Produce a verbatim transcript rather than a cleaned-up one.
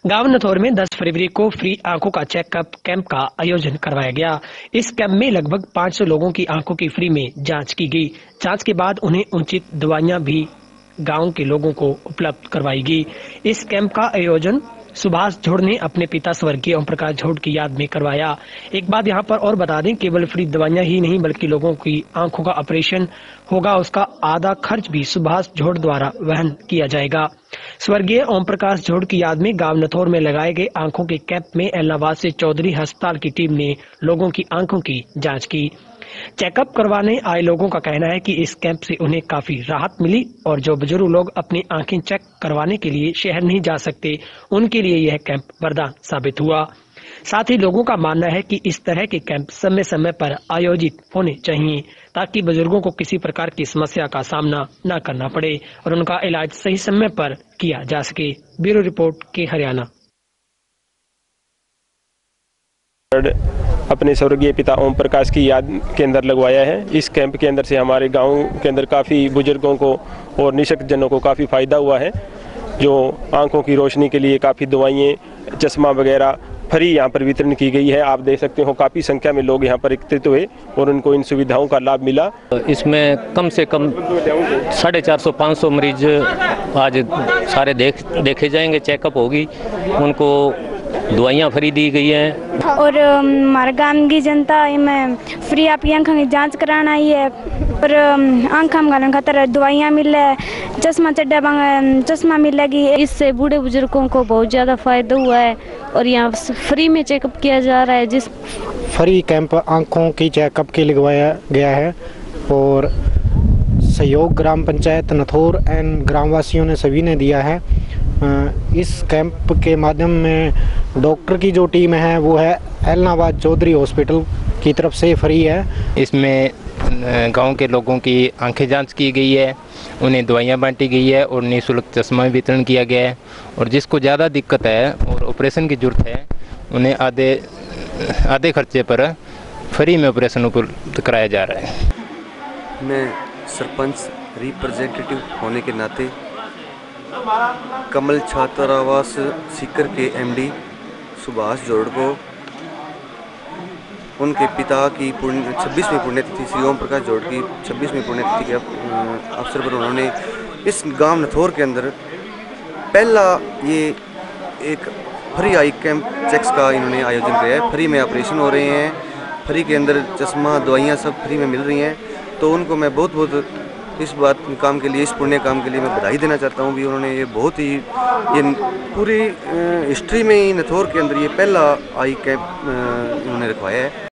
गांव नथौर में दस फरवरी को फ्री आंखों का चेकअप कैंप का आयोजन करवाया गया। इस कैंप में लगभग पाँच सौ लोगों की आंखों की फ्री में जांच की गई। जांच के बाद उन्हें उचित दवाइयां भी गांव के लोगों को उपलब्ध करवाई गई। इस कैंप का आयोजन सुभाष झोड़ ने अपने पिता स्वर्गीय ओम प्रकाश झोड़ की याद में करवाया। एक बात यहाँ पर और बता दें, केवल फ्री दवाइयां ही नहीं बल्कि लोगों की आंखों का ऑपरेशन होगा, उसका आधा खर्च भी सुभाष झोड़ द्वारा वहन किया जाएगा। स्वर्गीय ओम प्रकाश झोड़ की याद में गांव नथौर में लगाए गए आंखों के कैंप में एलनाबाद से चौधरी अस्पताल की टीम ने लोगों की आंखों की जांच की। चेकअप करवाने आए लोगों का कहना है कि इस कैंप से उन्हें काफी राहत मिली और जो बुजुर्ग लोग अपनी आंखें चेक करवाने के लिए शहर नहीं जा सकते, उनके लिए यह कैंप वरदान साबित हुआ। साथ ही लोगों का मानना है कि इस तरह के कैंप समय समय पर आयोजित होने चाहिए ताकि बुजुर्गों को किसी प्रकार की समस्या का सामना न करना पड़े और उनका इलाज सही समय पर किया जा सके। ब्यूरो रिपोर्ट के हरियाणा। अपने स्वर्गीय पिता ओम प्रकाश की याद के अंदर लगवाया है। इस कैंप के अंदर से हमारे गांव के अंदर काफ़ी बुजुर्गों को और निशक्त जनों को काफ़ी फ़ायदा हुआ है। जो आंखों की रोशनी के लिए काफ़ी दवाइयाँ, चश्मा वगैरह फ्री यहाँ पर वितरण की गई है। आप देख सकते हो काफ़ी संख्या में लोग यहाँ पर एकत्रित हुए और उनको इन सुविधाओं का लाभ मिला। इसमें कम से कम साढ़े चार सौ पाँच सौ मरीज आज सारे देख देखे जाएंगे, चेकअप होगी, उनको दवाइयाँ फ्री दी गई हैं। और हमारे गांव की जनता में फ्री आपकी आँखों की जांच कराना आई है और आँखों में घालन खातर दवाइयाँ मिल है, चश्मा चड्डा चश्मा मिलेगी। इससे बूढ़े बुजुर्गों को बहुत ज़्यादा फायदा हुआ है और यहाँ फ्री में चेकअप किया जा रहा है। जिस फ्री कैंप आँखों की चेकअप के लगवाया गया है और सहयोग ग्राम पंचायत नथौर एंड ग्रामवासियों ने सभी ने दिया है। इस कैंप के माध्यम में डॉक्टर की जो टीम है वो है एलनाबाद चौधरी हॉस्पिटल की तरफ से फ्री है। इसमें गांव के लोगों की आंखें जांच की गई है, उन्हें दवाइयां बांटी गई है और निःशुल्क चश्मा वितरण किया गया है। और जिसको ज़्यादा दिक्कत है और ऑपरेशन की ज़रूरत है, उन्हें आधे आधे खर्चे पर फ्री में ऑपरेशन उपलब्ध कराया जा रहा है। मैं सरपंच रिप्रेजेंटेटिव होने के नाते कमल छात्रावास सीकर के एमडी सुभाष झोड़ को उनके पिता की पुण्य छब्बीसवीं पुण्यतिथि श्री ओम प्रकाश झोड़ की छब्बीसवीं पुण्यतिथि के अवसर पर उन्होंने इस गांव नथौर के अंदर पहला ये एक फ्री आई कैंप चेक्स का इन्होंने आयोजन किया है। फ्री में ऑपरेशन हो रहे हैं, फ्री के अंदर चश्मा दवाइयाँ सब फ्री में मिल रही हैं। तो उनको मैं बहुत बहुत इस बात काम के लिए, इस पुण्य काम के लिए मैं बधाई देना चाहता हूँ कि उन्होंने ये बहुत ही ये पूरी हिस्ट्री में ही नथौर के अंदर ये पहला आई कैंप इन्होंने रखवाया है।